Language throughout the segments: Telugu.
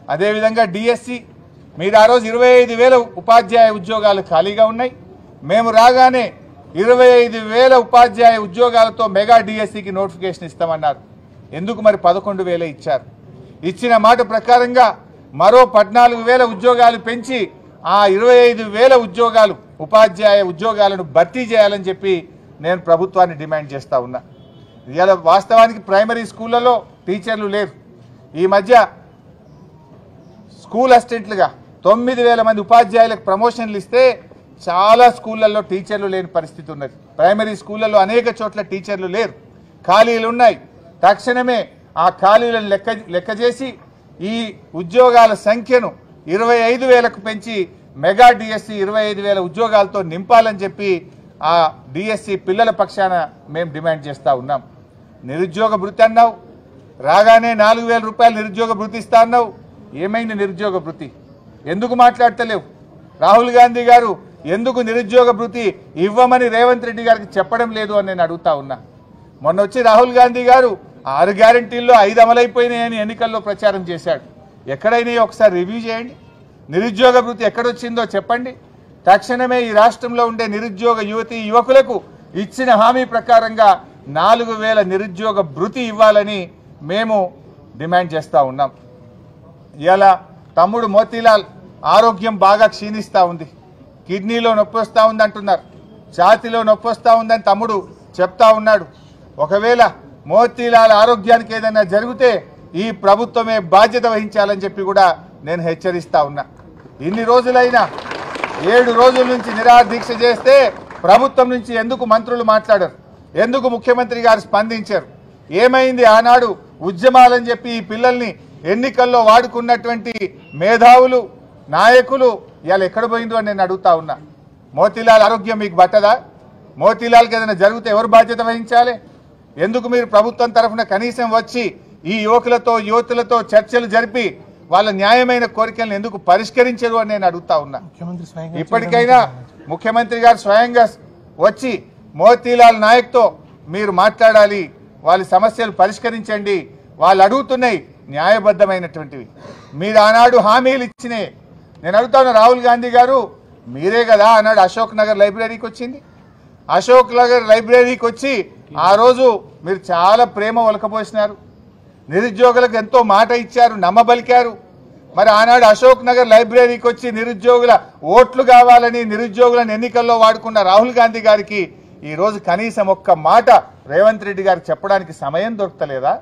అదేవిధంగా డిఎస్సి మీరు ఆ రోజు 25,000 ఉపాధ్యాయ ఉద్యోగాలు ఖాళీగా ఉన్నాయి. మేము రాగానే 25,000 ఉపాధ్యాయ ఉద్యోగాలతో మెగా డిఎస్సికి నోటిఫికేషన్ ఇస్తామన్నారు. ఎందుకు మరి 11,000 ఇచ్చారు? ఇచ్చిన మాట ప్రకారంగా మరో 14,000 ఉద్యోగాలు పెంచి ఆ 25,000 ఉద్యోగాలు ఉపాధ్యాయ ఉద్యోగాలను భర్తీ చేయాలని చెప్పి నేను ప్రభుత్వాన్ని డిమాండ్ చేస్తూ ఉన్నా. ఇవాళ వాస్తవానికి ప్రైమరీ స్కూళ్ళలో టీచర్లు లేరు. ఈ మధ్య స్కూల్ అసిస్టెంట్లుగా 9,000 మంది ఉపాధ్యాయులకు ప్రమోషన్లు ఇస్తే చాలా స్కూళ్ళల్లో టీచర్లు లేని పరిస్థితి ఉన్నది. ప్రైమరీ స్కూళ్ళల్లో అనేక చోట్ల టీచర్లు లేరు, ఖాళీలు ఉన్నాయి. తక్షణమే ఆ ఖాళీలను లెక్క చేసి ఈ ఉద్యోగాల సంఖ్యను 25,000కు పెంచి మెగా డిఎస్సి 25,000 ఉద్యోగాలతో నింపాలని చెప్పి ఆ డిఎస్సి పిల్లల పక్షాన మేము డిమాండ్ చేస్తూ ఉన్నాం. నిరుద్యోగ భృతి అన్నావు, రాగానే 4,000 రూపాయలు నిరుద్యోగ భృతి ఇస్తా అన్నావు. ఏమైంది నిరుద్యోగ భృతి? ఎందుకు మాట్లాడతలేవు? రాహుల్ గాంధీ గారు ఎందుకు నిరుద్యోగ భృతి ఇవ్వమని రేవంత్ రెడ్డి గారికి చెప్పడం లేదు అని నేను అడుగుతా ఉన్నా. మొన్న వచ్చి రాహుల్ గాంధీ గారు 6 గ్యారంటీల్లో 5 అమలైపోయినాయని ఎన్నికల్లో ప్రచారం చేశాడు. ఎక్కడైనా ఒకసారి రివ్యూ చేయండి. నిరుద్యోగ భృతి ఎక్కడొచ్చిందో చెప్పండి. తక్షణమే ఈ రాష్ట్రంలో ఉండే నిరుద్యోగ యువతీ యువకులకు ఇచ్చిన హామీ ప్రకారంగా 4,000 నిరుద్యోగ భృతి ఇవ్వాలని మేము డిమాండ్ చేస్తూ ఉన్నాం. ఇలా తమ్ముడు మోతీలాల్ ఆరోగ్యం బాగా క్షీణిస్తూ ఉంది, కిడ్నీలో నొప్పి వస్తూ ఉంది అంటున్నారు, ఛాతీలో నొప్పి వస్తూ ఉందని తమ్ముడు చెప్తా ఉన్నాడు. ఒకవేళ మోతీలాల్ ఆరోగ్యానికి ఏదైనా జరిగితే ఈ ప్రభుత్వమే బాధ్యత వహించాలని చెప్పి కూడా నేను హెచ్చరిస్తా ఉన్నా. ఇన్ని రోజులైనా 7 రోజుల నుంచి నిరాహార దీక్ష చేస్తే ప్రభుత్వం నుంచి ఎందుకు మంత్రులు మాట్లాడారు? ఎందుకు ముఖ్యమంత్రి గారు స్పందించారు? ఏమైంది? ఆనాడు ఉద్యమాలని చెప్పి ఈ పిల్లల్ని ఎన్నికల్లో వాడుకున్నటువంటి మేధావులు నాయకులు ఇవాళ ఎక్కడ పోయిందో అని నేను అడుగుతా ఉన్నా. మోతీలాల్ ఆరోగ్యం మీకు పట్టదా? మోతీలాల్కి ఏదైనా జరిగితే ఎవరు బాధ్యత వహించాలి? ఎందుకు మీరు ప్రభుత్వం తరఫున కనీసం వచ్చి ఈ యువతులతో చర్చలు జరిపి వాళ్ళ న్యాయమైన కోరికలను ఎందుకు పరిష్కరించరు అని నేను అడుగుతా ఉన్నా. ఇప్పటికైనా ముఖ్యమంత్రి గారు స్వయంగా వచ్చి మోతీలాల్ నాయక్తో మీరు మాట్లాడాలి, వాళ్ళ సమస్యలు పరిష్కరించండి. వాళ్ళు అడుగుతున్నాయి న్యాయబద్ధమైనటువంటివి. మీరు ఆనాడు హామీలు ఇచ్చినే. నేను అడుగుతాను, రాహుల్ గాంధీ గారు మీరే కదా ఆనాడు అశోక్ నగర్ లైబ్రరీకి వచ్చింది. అశోక్ నగర్ లైబ్రరీకి వచ్చి ఆ రోజు మీరు చాలా ప్రేమ ఒలకపోసినారు, నిరుద్యోగులకు ఎంతో మాట ఇచ్చారు, నమ్మబలికారు. మరి ఆనాడు అశోక్ నగర్ లైబ్రరీకి వచ్చి నిరుద్యోగుల ఓట్లు కావాలని నిరుద్యోగులను ఎన్నికల్లో వాడుకున్న రాహుల్ గాంధీ గారికి ఈరోజు కనీసం ఒక్క మాట రేవంత్ రెడ్డి గారికి చెప్పడానికి సమయం దొరకలేదా?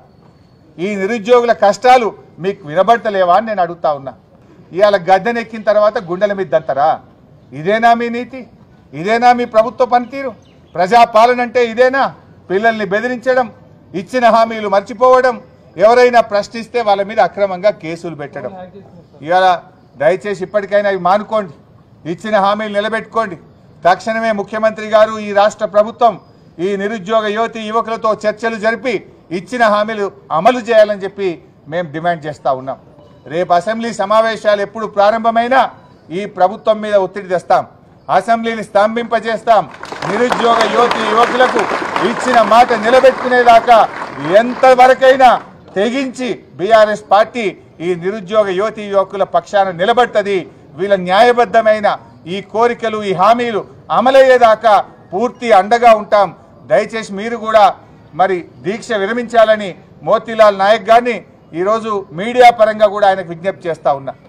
ఈ నిరుద్యోగుల కష్టాలు మీకు వినబడతలేవా అని నేను అడుగుతా ఉన్నా. ఇవాళ గద్దెనెక్కిన తర్వాత గుండెల మీద దంతరా? ఇదేనా మీ నీతి? ఇదేనా మీ ప్రభుత్వ పనితీరు? ప్రజాపాలన అంటే ఇదేనా? పిల్లల్ని బెదిరించడం, ఇచ్చిన హామీలు మర్చిపోవడం, ఎవరైనా ప్రశ్నిస్తే వాళ్ళ మీద అక్రమంగా కేసులు పెట్టడం. ఇవాళ దయచేసి ఇప్పటికైనా ఇవి మానుకోండి, ఇచ్చిన హామీలు నిలబెట్టుకోండి. తక్షణమే ముఖ్యమంత్రి గారు, ఈ రాష్ట్ర ప్రభుత్వం ఈ నిరుద్యోగ యువతీ యువకులతో చర్చలు జరిపి ఇచ్చిన హామీలు అమలు చేయాలని చెప్పి మేము డిమాండ్ చేస్తూ ఉన్నాం. రేపు అసెంబ్లీ సమావేశాలు ఎప్పుడు ప్రారంభమైనా ఈ ప్రభుత్వం మీద ఒత్తిడి తెస్తాం, అసెంబ్లీని స్తంభింపజేస్తాం. నిరుద్యోగ యువతీ యువకులకు ఇచ్చిన మాట నిలబెట్టుకునేదాకా ఎంతవరకైనా తెగించి బీఆర్ఎస్ పార్టీ ఈ నిరుద్యోగ యువతీ యువకుల పక్షాన నిలబడుతుంది. వీళ్ళ న్యాయబద్ధమైన ఈ కోరికలు, ఈ హామీలు అమలయ్యేదాకా పూర్తి అండగా ఉంటాం. దయచేసి మీరు కూడా మరి దీక్ష విరమించాలని మోతీలాల్ నాయక్ గారిని ఈరోజు మీడియా పరంగా కూడా ఆయనకు విజ్ఞప్తి చేస్తా ఉన్నా.